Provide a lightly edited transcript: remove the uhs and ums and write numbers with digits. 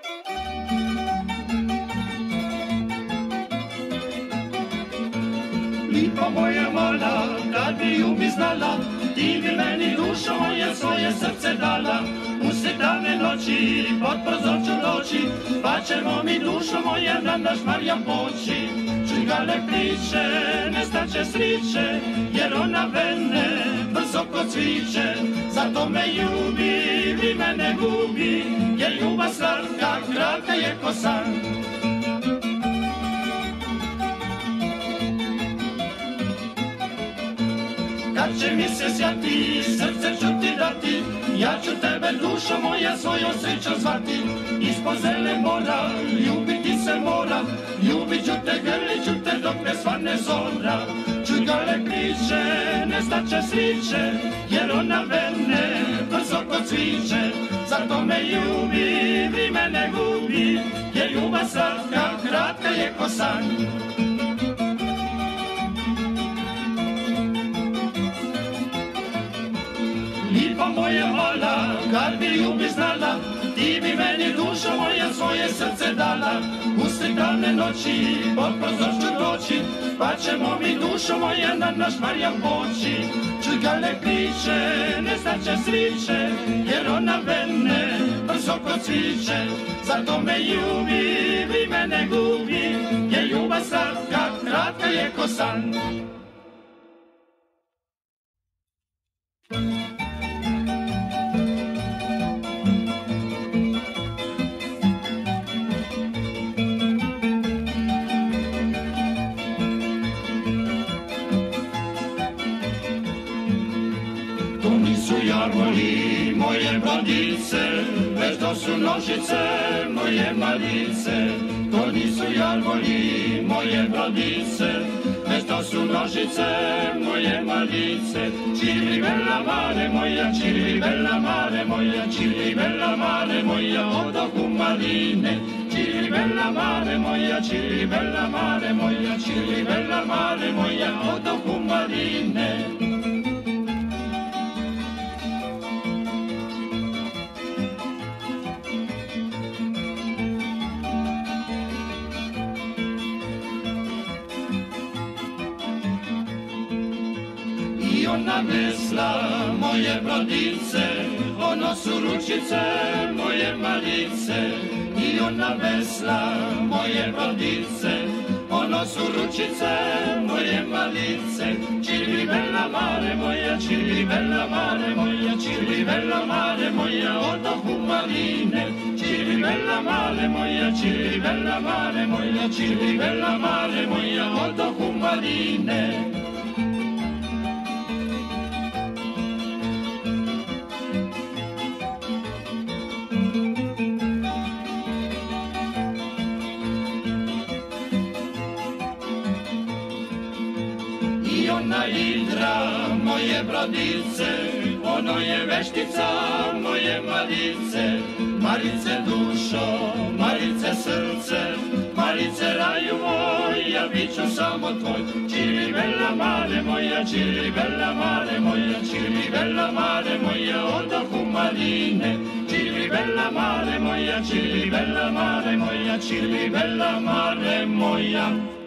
Lipo moja mala, kad bi ljubi znala, ti bi meni dušo moje svoje srce dala. Usred davne noći, pod prozorču doći, pa ćemo mi dušo moja na naš Marijan poći. Čigale priče, nestaće sriće, jer ona vene brzo ko cviće. Zato me ljubi, vi mene gubi, jer ljubav slatka, kratka je ko san. Kad će mi se sjati, srce ću ti dati, ja ću tebe dušo moja svojom srećom zvati. Ispod zele mora, ljubiti se mora, ljubit ću te, grlit ću te dok ne svane zora. Čugale priče, nestaće sriće, jer ona vene brzo ko cviće. Zato me ljubi, vi mene gubi, jer ljubav slatka, kratka je ko san. Lipo moja mala, kad bi ljubi znala, ti bi meni dušo moja svoje srce dala. Usred davne noći, pod prozorču doći, pa ćemo mi dušo moja na naš Marijan poći. Čugale priče, nestaće sriće, jer ona vene brzo ko cviće. Zato me ljubi, vi mene gubi, jer ljubav slatka, kratka je ko san. To nisu jarmoli, moje brodice, već to su nožice, moje malice. To nisu jarmoli, moje brodice, već to su nožice, moje malice. Čili bella mare moja, čili bella mare moja, čili bella mare moja, odoh u maline. Čili bella mare moja, čili bella mare moja, čili bella mare moja, odoh u maline. I ona vesla moje brodice, ono su ručice moje malice. I ona vesla moje brodice, ono su ručice moje malice. Čili bella mare moja, čili bella mare moja, čili bella mare moja, odoh u maline. Čili bella mare moja, čili bella mare moja, čili bella mare moja, odoh u maline. I ona idra moje brodice, ono je veštica moje Marice. Marice dušo, Marice srce, Marice raju moja, bit ću samo tvoj. Čili bella mare moja, čili bella mare moja, čili bella mare moja, odoh u maline. Čili bella mare moja, čili bella mare moja, čili bella mare moja.